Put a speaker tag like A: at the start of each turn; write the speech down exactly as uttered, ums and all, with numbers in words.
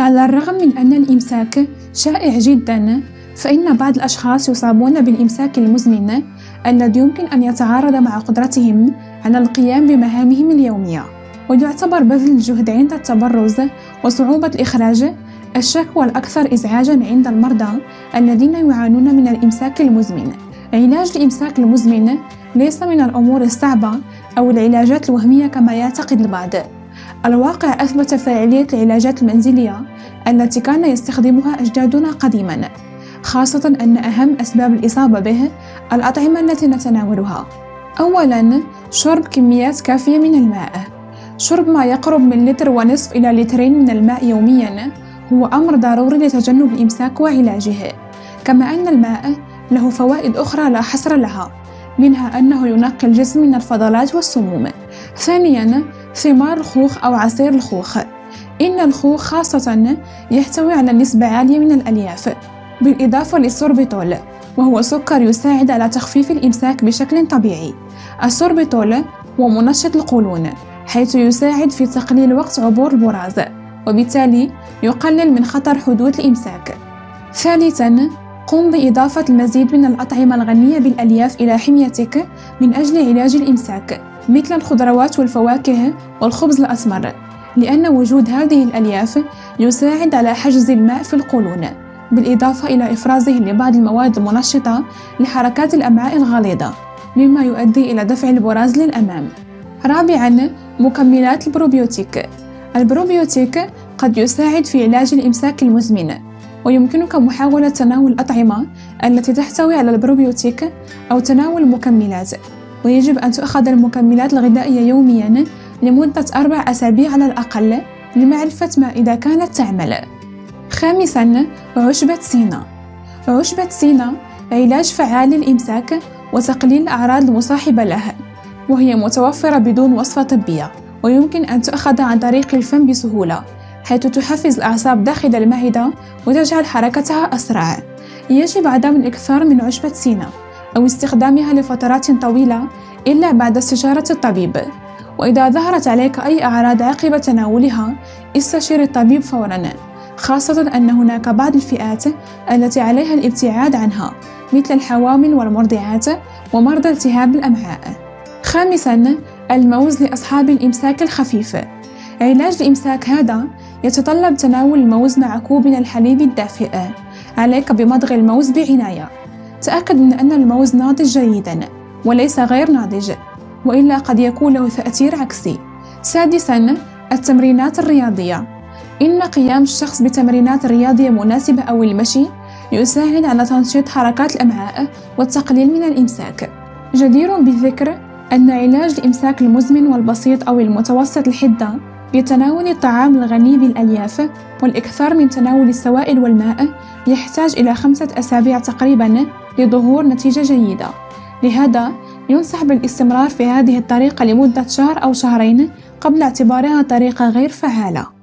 A: فعلى الرغم من أن الإمساك شائع جداً، فإن بعض الأشخاص يصابون بالإمساك المزمن الذي يمكن أن يتعارض مع قدرتهم على القيام بمهامهم اليومية. ويعتبر بذل الجهد عند التبرز وصعوبة الإخراج الشكوى الأكثر إزعاجاً عند المرضى الذين يعانون من الإمساك المزمن. علاج الإمساك المزمن ليس من الأمور الصعبة أو العلاجات الوهمية كما يعتقد البعض. الواقع أثبت فاعلية العلاجات المنزلية التي كان يستخدمها أجدادنا قديماً، خاصة أن أهم أسباب الإصابة به الأطعمة التي نتناولها. أولاً، شرب كميات كافية من الماء. شرب ما يقرب من لتر ونصف إلى لترين من الماء يومياً هو أمر ضروري لتجنب الإمساك وعلاجه. كما أن الماء له فوائد أخرى لا حصر لها، منها أنه ينقي الجسم من الفضلات والسموم. ثانياً، ثمار الخوخ أو عصير الخوخ. إن الخوخ خاصة يحتوي على نسبة عالية من الألياف، بالإضافة للسوربيتول، وهو سكر يساعد على تخفيف الإمساك بشكل طبيعي. السوربيتول هو منشط القولون، حيث يساعد في تقليل وقت عبور البراز، وبالتالي يقلل من خطر حدوث الإمساك. ثالثاً، قم بإضافة المزيد من الأطعمة الغنية بالألياف إلى حميتك من أجل علاج الإمساك، مثل الخضروات والفواكه والخبز الأسمر، لأن وجود هذه الألياف يساعد على حجز الماء في القولون، بالإضافة إلى إفرازه لبعض المواد المنشطة لحركات الأمعاء الغليظة، مما يؤدي إلى دفع البراز للأمام. رابعاً، مكملات البروبيوتيك. البروبيوتيك قد يساعد في علاج الإمساك المزمن، ويمكنك محاولة تناول الأطعمة التي تحتوي على البروبيوتيك أو تناول المكملات. ويجب أن تأخذ المكملات الغذائية يومياً لمدة أربع أسابيع على الأقل لمعرفة ما إذا كانت تعمل. خامساً، عشبة سينا. عشبة سينا علاج فعال للإمساك وتقليل الأعراض المصاحبة له، وهي متوفرة بدون وصفة طبية، ويمكن أن تؤخذ عن طريق الفم بسهولة، حيث تحفز الأعصاب داخل المعدة وتجعل حركتها أسرع. يجب عدم الإكثار من عشبة سينا أو استخدامها لفترات طويلة إلا بعد استشارة الطبيب. وإذا ظهرت عليك أي أعراض عقب تناولها، استشير الطبيب فوراً، خاصة أن هناك بعض الفئات التي عليها الابتعاد عنها، مثل الحوامل والمرضعات ومرضى التهاب الأمعاء. خامساً، الموز لأصحاب الإمساك الخفيف. علاج الإمساك هذا يتطلب تناول الموز مع كوب من الحليب الدافئ. عليك بمضغ الموز بعناية. تأكد من أن الموز ناضج جيداً وليس غير ناضج، وإلا قد يكون له تأثير عكسي. سادساً، التمرينات الرياضية. إن قيام الشخص بتمرينات رياضية مناسبة أو المشي يساعد على تنشيط حركات الأمعاء والتقليل من الإمساك. جدير بالذكر أن علاج الإمساك المزمن والبسيط أو المتوسط الحدة بتناول الطعام الغني بالألياف والإكثار من تناول السوائل والماء يحتاج إلى خمسة أسابيع تقريباً لظهور نتيجة جيدة. لهذا ينصح بالاستمرار في هذه الطريقة لمدة شهر أو شهرين قبل اعتبارها طريقة غير فعالة.